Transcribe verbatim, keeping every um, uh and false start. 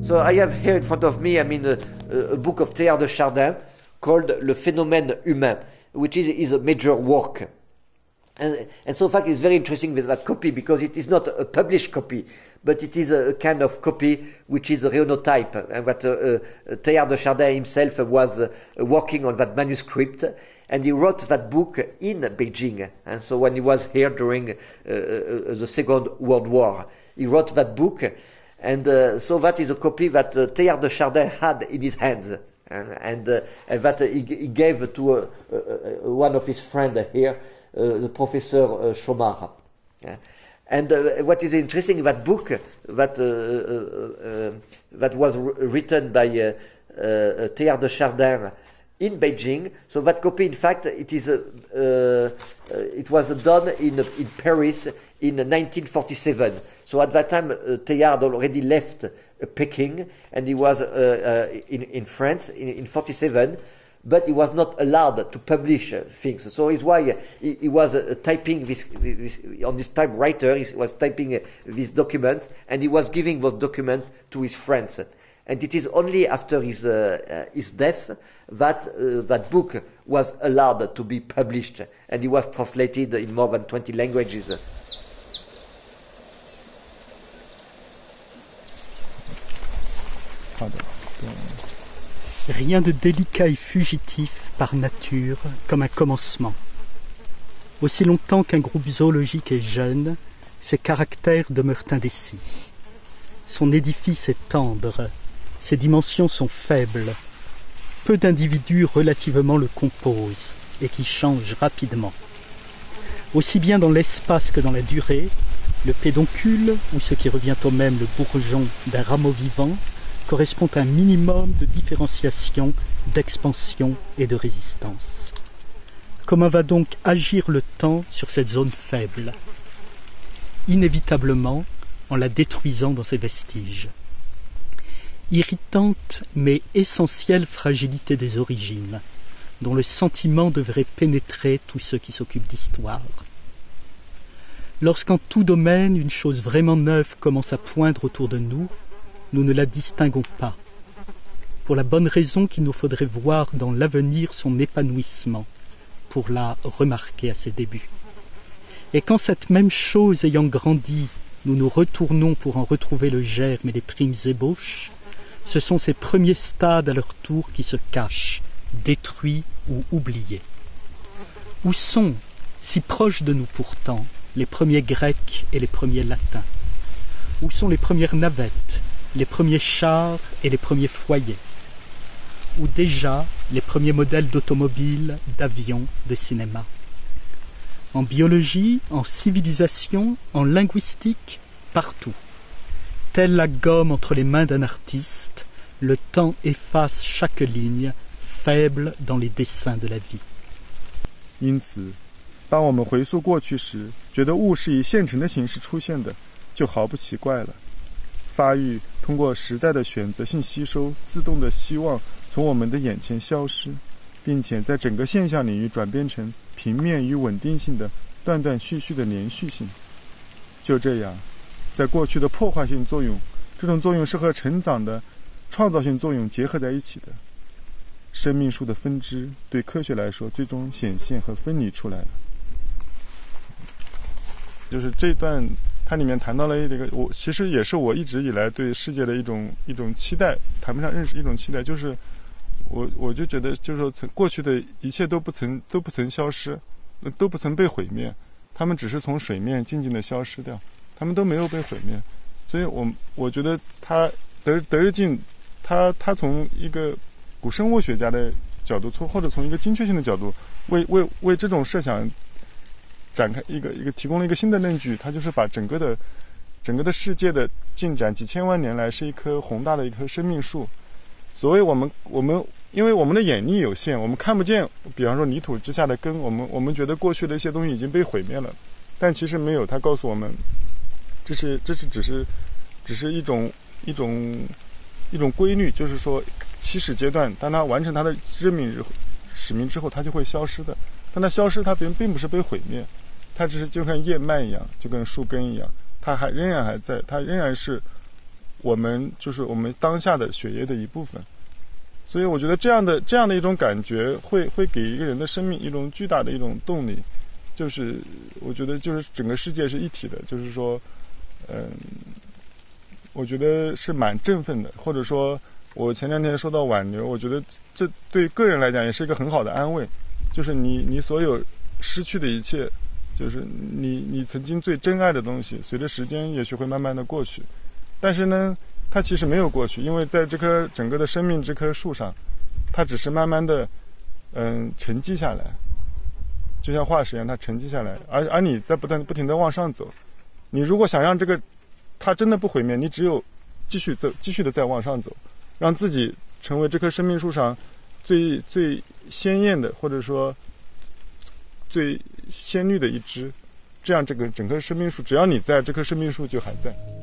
So I have here in front of me, I mean, a, a book of Teilhard de Chardin called Le Phénomène Humain, which is, is a major work. And, and so in fact it's very interesting with that copy because it is not a published copy, but it is a, a kind of copy which is a rheonotype, and that uh, uh, Teilhard de Chardin himself was uh, working on that manuscript, and he wrote that book in Beijing. And so when he was here during uh, uh, the Second World War, he wrote that book, and uh, so that is a copy that uh, Teilhard de Chardin had in his hands, and, and, uh, and that uh, he, he gave to uh, uh, uh, one of his friends here, uh, the Professor uh, Chomard. Yeah. And uh, what is interesting, that book that uh, uh, uh, that was written by uh, uh, Teilhard de Chardin in Beijing. So that copy, in fact, it is uh, uh, it was done in in Paris in nineteen forty-seven. So at that time, uh, Teilhard already left uh, Peking, and he was uh, uh, in in France in, in forty-seven. But he was not allowed to publish uh, things. So it's why uh, he, he was uh, typing this, this on this typewriter. He was typing uh, this document, and he was giving those documents to his friends. And it is only after his uh, uh, his death that uh, that book was allowed to be published, and it was translated in more than twenty languages. Rien de délicat et fugitif par nature comme un commencement. Aussi longtemps qu'un groupe zoologique est jeune, ses caractères demeurent indécis. Son édifice est tendre, ses dimensions sont faibles. Peu d'individus relativement le composent et qui changent rapidement. Aussi bien dans l'espace que dans la durée, le pédoncule, ou ce qui revient au même le bourgeon d'un rameau vivant, correspond à un minimum de différenciation, d'expansion et de résistance. Comment va donc agir le temps sur cette zone faible? Inévitablement, en la détruisant dans ses vestiges. Irritante mais essentielle fragilité des origines, dont le sentiment devrait pénétrer tous ceux qui s'occupent d'histoire. Lorsqu'en tout domaine une chose vraiment neuve commence à poindre autour de nous, nous ne la distinguons pas, pour la bonne raison qu'il nous faudrait voir dans l'avenir son épanouissement, pour la remarquer à ses débuts. Et quand cette même chose ayant grandi, nous nous retournons pour en retrouver le germe et les primes ébauches, ce sont ces premiers stades à leur tour qui se cachent, détruits ou oubliés. Où sont, si proches de nous pourtant, les premiers Grecs et les premiers Latins? Où sont les premières navettes, les premiers chars et les premiers foyers, ou déjà les premiers modèles d'automobiles, d'avions, de cinéma? En biologie, en civilisation, en linguistique, partout. Telle la gomme entre les mains d'un artiste, le temps efface chaque ligne, faible dans les dessins de la vie. 因此，当我们回溯过去时，觉得物是以现成的形式出现的，就毫不奇怪了。发育通过时代的选择性吸收，自动的希望从我们的眼前消失，并且在整个现象领域转变成平面与稳定性的断断续续的连续性。就这样，在过去的破坏性作用，这种作用是和成长的创造性作用结合在一起的。生命树的分支对科学来说最终显现和分离出来了。就是这段它里面谈到了这个，我其实也是我一直以来对世界的一种一种期待，谈不上认识，一种期待，就是我我就觉得，就是说，曾过去的一切都不曾都不曾消失，都不曾被毁灭，他们只是从水面静静的消失掉，他们都没有被毁灭。所以我我觉得他德德日进，他他从一个古生物学家的角度，从或者从一个精确性的角度，为为为这种设想展开一个一个提供了一个新的论据，它就是把整个的整个的世界的进展几千万年来是一棵宏大的一棵生命树。所谓我们我们因为我们的眼力有限，我们看不见，比方说泥土之下的根，我们我们觉得过去的一些东西已经被毁灭了，但其实没有。它告诉我们，这是这是只是只是一种一种一种规律，就是说起始阶段，当它完成它的生命使命之后，它就会消失的。但它消失，它并并不是被毁灭。它只是就跟叶脉一样，就跟树根一样，它还仍然还在，它仍然是我们就是我们当下的血液的一部分。所以我觉得这样的这样的一种感觉会会给一个人的生命一种巨大的一种动力，就是我觉得就是整个世界是一体的，就是说嗯，我觉得是蛮振奋的。或者说我前两天说到挽留，我觉得这对个人来讲也是一个很好的安慰，就是你你所有失去的一切，就是你你曾经最珍爱的东西，随着时间也许会慢慢的过去，但是呢它其实没有过去，因为在这棵整个的生命这棵树上，它只是慢慢的嗯沉积下来，就像化石一样，它沉积下来，而而你在不断不停的往上走。你如果想让这个它真的不毁灭，你只有继续走，继续的再往上走，让自己成为这棵生命树上最最鲜艳的，或者说最鲜绿的一枝，这样这个整棵生命树，只要你在，这棵生命树就还在。